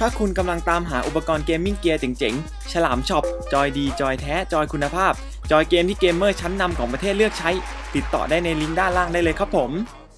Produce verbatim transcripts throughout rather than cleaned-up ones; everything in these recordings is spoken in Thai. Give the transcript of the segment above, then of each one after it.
ถ้าคุณกำลังตามหาอุปกรณ์เกมมิ่งเกียร์เจ๋งๆฉลามช็อปจอยดีจอยแท้จอยคุณภาพจอยเกมที่เกมเมอร์ชั้นนำของประเทศเลือกใช้ติดต่อได้ในลิงก์ด้านล่างได้เลยครับผม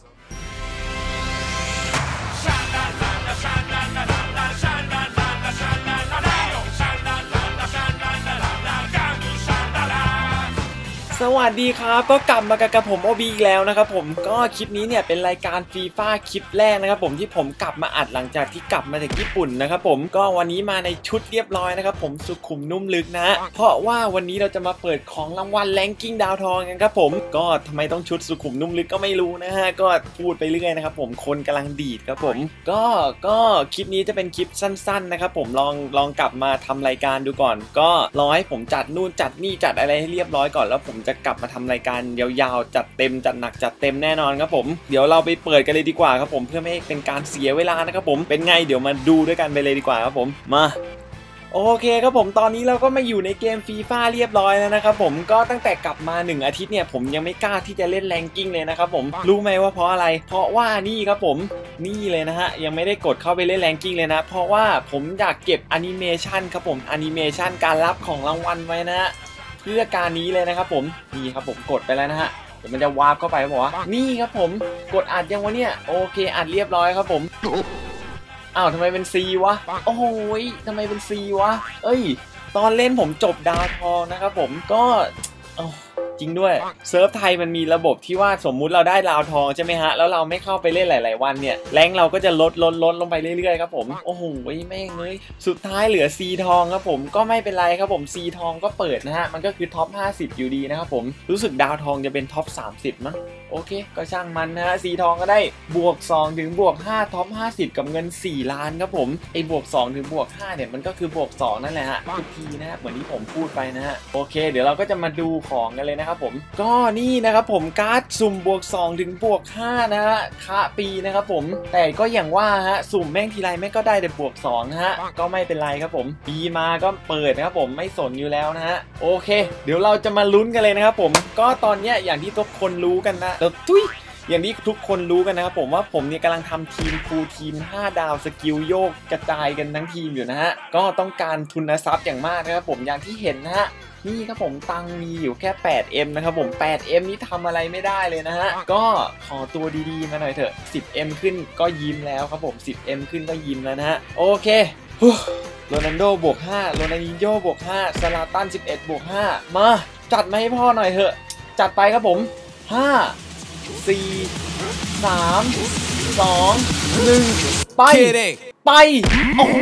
สวัสดีครับก็กลับมากับผมโอบีอีกแล้วนะครับผมก็คลิปนี้เนี่ยเป็นรายการฟีฟ่าคลิปแรกนะครับผมที่ผมกลับมาอัดหลังจากที่กลับมาจากญี่ปุ่นนะครับผมก็วันนี้มาในชุดเรียบร้อยนะครับผมสุขุมนุ่มลึกนะเพราะว่าวันนี้เราจะมาเปิดของรางวัลแรงกิ้งดาวทองกันครับผมก็ทำไมต้องชุดสุขุมนุ่มลึกก็ไม่รู้นะฮะก็พูดไปเรื่อยนะครับผมคนกำลังดีดครับผมก็ก็คลิปนี้จะเป็นคลิปสั้นๆนะครับผมลองลองกลับมาทำรายการดูก่อนก็รอให้ผมจัดนู่นจัดนี่จัดอะไรให้เรียบร้อยก่อนแล้วผมจะกลับมาทำรายการยาวๆจัดเต็มจัดหนักจัดเต็มแน่นอนครับผมเดี๋ยวเราไปเปิดกันเลยดีกว่าครับผมเพื่อไม่ให้เป็นการเสียเวลานะครับผมเป็นไงเดี๋ยวมาดูด้วยกันไปเลยดีกว่าครับผมมาโอเคครับผมตอนนี้เราก็มาอยู่ในเกมฟีฟ่าเรียบร้อยแล้วนะครับผมก็ตั้งแต่กลับมาหนึ่งอาทิตย์เนี่ยผมยังไม่กล้าที่จะเล่นแรงกิ้งเลยนะครับผมรู้ไหมว่าเพราะอะไรเพราะว่านี่ครับผมนี่เลยนะฮะยังไม่ได้กดเข้าไปเล่นแรงกิ้งเลยนะเพราะว่าผมอยากเก็บแอนิเมชันครับผมแอนิเมชันการรับของรางวัลไว้นะเพื่อการนี้เลยนะครับผมนี่ครับผมกดไปแล้วนะฮะเดี๋ยวมันจะวาร์ปเข้าไปบอกว่านี่ครับผมกดอัดยังวะเนี่ยโอเคอัดเรียบร้อยครับผมอ้าวทำไมเป็น C วะโอ้โหทำไมเป็น C วะเอ้ยตอนเล่นผมจบดาวทองนะครับผมก็จริงด้วยเซิร์ฟไทยมันมีระบบที่ว่าสมมุติเราได้ดาวทองใช่ไหมฮะแล้วเราไม่เข้าไปเล่นหลายๆวันเนี่ยแรงเราก็จะลดลดลดลงไปเรื่อยๆครับผมโอ้โหแม่งเลยสุดท้ายเหลือ C ทองครับผมก็ไม่เป็นไรครับผม C ทองก็เปิดนะฮะมันก็คือท็อปห้าสิบอยู่ดีนะครับผมรู้สึกดาวทองจะเป็นท็อปสามสิบมั้งโอเคก็ช่างมันนะฮะ C ทองก็ได้บวกสองถึงบวกห้าท็อปห้าสิบกับเงินสี่ล้านครับผมไอ้บวกสองถึงบวกห้าเนี่ยมันก็คือบวกสองนั่นแหละฮะทุกทีนะฮะเหมือนที่ผมพูดไปนะฮะโอเคเดี๋ยวเราก็จะมาดูของกันเลยนะครับผมก็นี่นะครับผมการ์ดสุ่มบวกสองถึงบวกห้านะฮะค่าปีนะครับผมแต่ก็อย่างว่าฮะสุ่มแม่งทีไรแม่งก็ได้แต่บวกสองนะฮะก็ไม่เป็นไรครับผมปีมาก็เปิดนะครับผมไม่สนอยู่แล้วนะฮะโอเคเดี๋ยวเราจะมาลุ้นกันเลยนะครับผมก็ตอนเนี้ยอย่างที่ทุกคนรู้กันนะแล้วทุยอย่างที่ทุกคนรู้กันนะครับผมว่าผมเนี่ยกำลังทำทีมฟูลทีมห้าดาวสกิลโยกกระจายกันทั้งทีมอยู่นะฮะก็ต้องการทุนทรัพย์อย่างมากนะครับผมอย่างที่เห็นนะฮะนี่ครับผมตังมีอยู่แค่ แปดเอ็ม นะครับผม แปดเอ็ม นี่ทำอะไรไม่ได้เลยนะฮะก็ขอตัวดีๆมาหน่อยเถอะ สิบเอ็ม ขึ้นก็ยิ้มแล้วครับผม สิบเอ็ม ขึ้นก็ยิ้มแล้วนะฮะโอเคโรนัลโดบวกห้าโรนัลดินโญ่บวกห้าซาลาตันสิบเอ็ดบวกห้ามาจัดมาให้พ่อหน่อยเถอะจัดไปครับผมห้า สี่ สาม สอง หนึ่งไปไปโอ้โห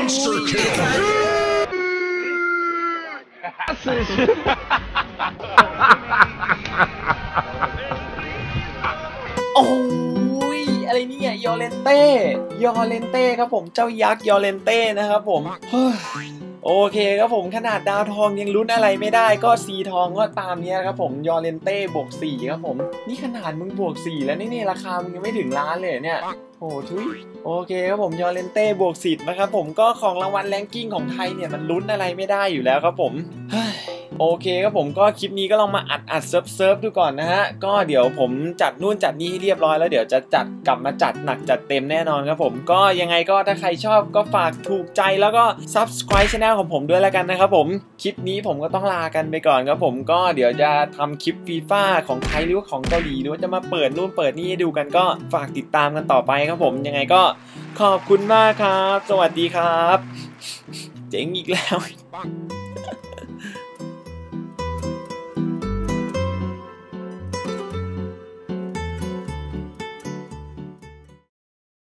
โอ้ยอะไรเนี่ยยอเลนเต้ยอเลนเต้ครับผมเจ้ายักษ์ยอเลนเต้นะครับผมโอเคครับผมขนาดดาวทองยังลุ้นอะไรไม่ได้ก็ซีทองก็ตามนี้ครับผมยอเลนเต้บวกสี่ครับผมนี่ขนาดมึงบวกสี่แล้วนี่นี่ราคามึงยังไม่ถึงล้านเลยเนี่ยโอ้ทุยโอเคครับผมยอเลนเต้บวกสิบนะครับผมก็ของรางวัลแรงกิ้งของไทยเนี่ยมันลุ้นอะไรไม่ได้อยู่แล้วครับผมโอเคครับผมก็คลิปนี้ก็ลองมาอัดอัดเซิร์ฟเซิร์ฟดูก่อนนะฮะก็เดี๋ยวผมจัดนู่นจัดนี่ให้เรียบร้อยแล้วเดี๋ยวจะจัดกลับมาจัดหนักจัดเต็มแน่นอนครับผมก็ยังไงก็ถ้าใครชอบก็ฝากถูกใจแล้วก็ ซับสไครบ์ ช่องของผมด้วยแล้วกันนะครับผมคลิปนี้ผมก็ต้องลากันไปก่อนครับผมก็เดี๋ยวจะทำคลิปฟีฟ่าของไทยหรือว่าของเกาหลีหรือว่าจะมาเปิดนู่นเปิดนี่ให้ดูกันก็ฝากติดตามกันต่อไปครับผมยังไงก็ขอบคุณมากครับสวัสดีครับเจ๋งอีกแล้ว